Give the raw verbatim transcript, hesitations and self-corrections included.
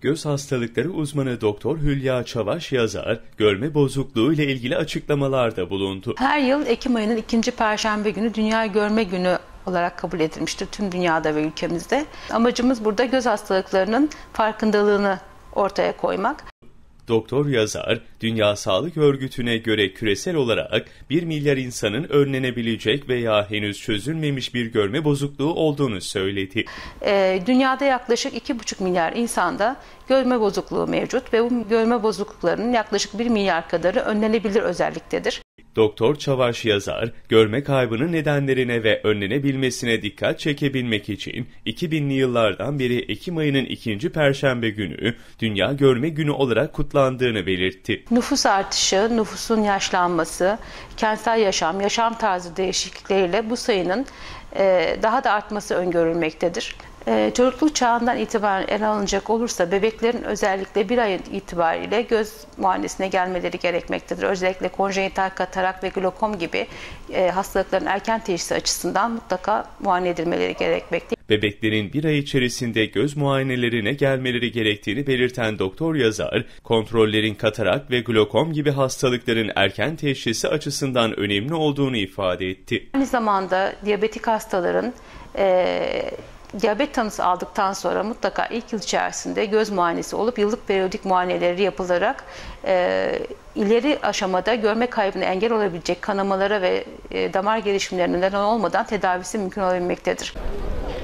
Göz hastalıkları uzmanı Doktor Hülya Çavaş Yazar, görme bozukluğu ile ilgili açıklamalarda bulundu. Her yıl Ekim ayının ikinci Perşembe günü Dünya Görme Günü olarak kabul edilmiştir tüm dünyada ve ülkemizde. Amacımız burada göz hastalıklarının farkındalığını ortaya koymak. Doktor Yazar, Dünya Sağlık Örgütü'ne göre küresel olarak bir milyar insanın önlenebilecek veya henüz çözülmemiş bir görme bozukluğu olduğunu söyledi. Ee, dünyada yaklaşık iki buçuk milyar insanda görme bozukluğu mevcut ve bu görme bozukluklarının yaklaşık bir milyar kadarı önlenebilir özelliktedir. Doktor Çavaş Yazar, görme kaybının nedenlerine ve önlenebilmesine dikkat çekebilmek için iki binli yıllardan beri Ekim ayının ikinci Perşembe günü Dünya Görme Günü olarak kutlandığını belirtti. Nüfus artışı, nüfusun yaşlanması, kentsel yaşam, yaşam tarzı değişiklikleriyle bu sayının e, daha da artması öngörülmektedir. Ee, çocukluk çağından itibaren ele alınacak olursa bebeklerin özellikle bir ay itibariyle göz muayenesine gelmeleri gerekmektedir. Özellikle konjenital katarak ve glokom gibi e, hastalıkların erken teşhisi açısından mutlaka muayene edilmeleri gerekmektedir. Bebeklerin bir ay içerisinde göz muayenelerine gelmeleri gerektiğini belirten Doktor Yazar, kontrollerin katarak ve glokom gibi hastalıkların erken teşhisi açısından önemli olduğunu ifade etti. Aynı zamanda diyabetik hastaların e, diyabet tanısı aldıktan sonra mutlaka ilk yıl içerisinde göz muayenesi olup yıllık periyodik muayeneleri yapılarak e, ileri aşamada görme kaybına engel olabilecek kanamalara ve e, damar gelişimlerine neden olmadan tedavisi mümkün olabilmektedir.